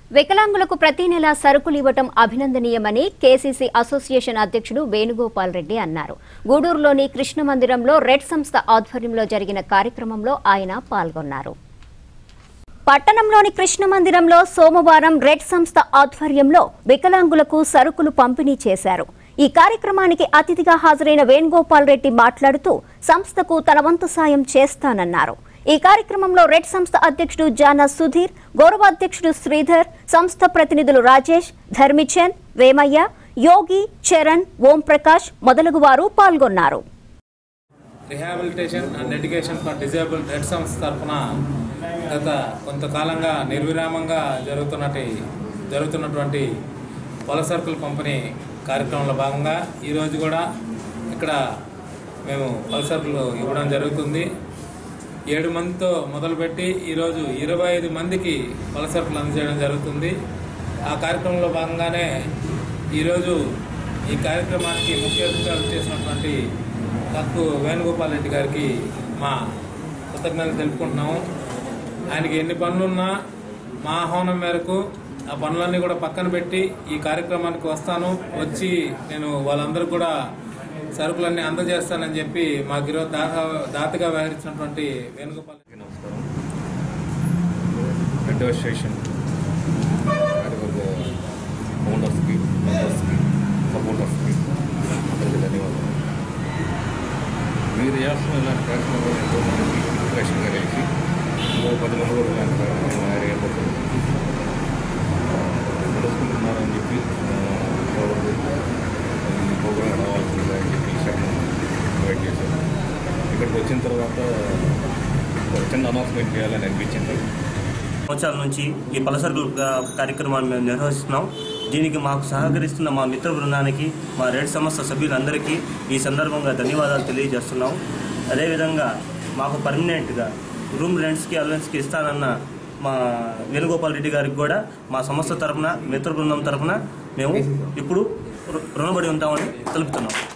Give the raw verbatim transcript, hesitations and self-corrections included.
వికలాంగులకు ప్రతి నెల సరుకులు ఇవ్వటం అభినందనీయమని కేసీసీ అసోసియేషన్ అధ్యక్షుడు వేణుగోపాల్ రెడ్డి అన్నారు. గూడూరులోని కృష్ణ మందిరంలో రెడ్ సంస్థ ఆధ్వర్యంలో జరిగిన కార్యక్రమంలో ఆయన పాల్గొన్నారు. పట్టణంలోని కృష్ణ మందిరంలో సోమవారం రెడ్ సంస్థ ఆధ్వర్యంలో వికలాంగులకు సరుకులు పంపిణీ చేశారు. ఈ కార్యక్రమానికి అతిథిగా హాజరైన వేణుగోపాల్ రెడ్డి మాట్లాడుతూ సంస్థకు తన వంతు సాయం చేస్తానన్నారు. ఈ కార్యక్రమంలో రెడ్ సంస్థ అధ్యక్షుడు జానా సుధీర్, గౌరవాధ్యక్షుడు శ్రీధర్, సంస్థ ప్రతినిధులు రాజేష్, ధర్మిచంద్, వేమయ్య, యోగి, చరణ్, ఓం ప్రకాష్ మొదలగు వారు పాల్గొన్నారు. Rehabilitation and education for disabled red సంస్థ తరఫున గత కొంతకాలంగా నిర్విరామంగా జరుగుతున్నటి జరుగుతున్నటువంటి పొల సరుకుల పంపిణీ కార్యక్రమంలో భాగంగా ఈరోజు కూడా ఇక్కడ మేము పొల సరుకులు ఇవ్వడం జరుగుతుంది. ఏడు మందితో మొదలుపెట్టి ఈరోజు ఇరవై ఐదు మందికి పొల సరుకులు అందజేయడం జరుగుతుంది. ఆ కార్యక్రమంలో భాగంగానే ఈరోజు ఈ కార్యక్రమానికి ముఖ్య అతిథులు చేసినటువంటి తక్కు వేణుగోపాల్ రెడ్డి గారికి మా కృతజ్ఞతలు తెలుపుకుంటున్నాము. ఆయనకి ఎన్ని పనులున్నా మా ఆహ్వానం మేరకు ఆ పనులన్నీ కూడా పక్కన పెట్టి ఈ కార్యక్రమానికి వస్తాను, వచ్చి నేను వాళ్ళందరూ కూడా సరుకులన్నీ అందజేస్తానని చెప్పి మాకు ఈరోజు దాత దాతగా వ్యవహరించినటువంటి వేణుగోపాల్ రెడ్డి నమస్కారం. అడ్మినిస్ట్రేషన్ ఓనర్స్కి మెంబర్స్కి సపోర్టర్స్కి అందరికీ ధన్యవాదాలు. మీరు చేస్తున్న ఇలాంటి కార్యక్రమాలు ఎంతో మందికి ఇన్స్పిరేషన్గా కలిసి ఇంకో పది మంది కూడా ఇలాంటి కార్యక్రమం ఏర్పడుతుంది నడుచుకుంటున్నారని చెప్పి ప్రోగ్రాం రావాల్సిందిగా అని చెప్పి ఇన్వైట్ చేశారు. ఇక్కడికి వచ్చిన తర్వాత చిన్న అనౌన్స్మెంట్ చేయాలని అనిపించింది. సంవత్సరాల నుంచి ఈ పొల సరుకుల కార్యక్రమాన్ని మేము నిర్వహిస్తున్నాం. దీనికి మాకు సహకరిస్తున్న మా మిత్ర బృందానికి, మా రెడ్ సంస్థ సభ్యులందరికీ ఈ సందర్భంగా ధన్యవాదాలు తెలియజేస్తున్నాం. అదేవిధంగా మాకు పర్మనెంట్గా రూమ్ రెంట్స్కి అలవెన్స్కి ఇస్తానన్న మా వేణుగోపాల్ రెడ్డి గారికి కూడా మా సంస్థ తరఫున, మిత్ర బృందం తరఫున మేము ఇప్పుడు రుణపడి ఉంటామని తెలుపుతున్నాం.